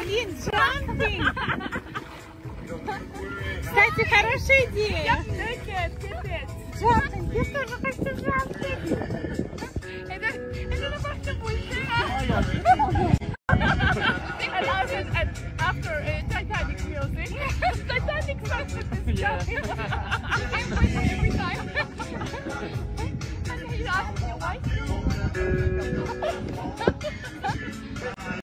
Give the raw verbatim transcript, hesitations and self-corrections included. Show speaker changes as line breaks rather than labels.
Мажгулин, jumping. Кстати, хорошая идея. Jumping, ты тоже хочешь jumping?